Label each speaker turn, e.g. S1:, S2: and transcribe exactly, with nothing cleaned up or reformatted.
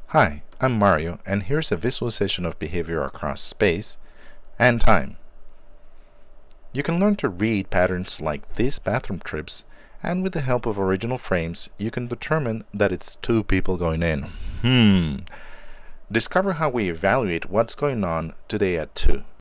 S1: Hi, I'm Mario, and here's a visualization of behavior across space and time. You can learn to read patterns like these bathroom trips, and with the help of original frames, you can determine that it's two people going in. Hmm. Discover how we evaluate what's going on today at two.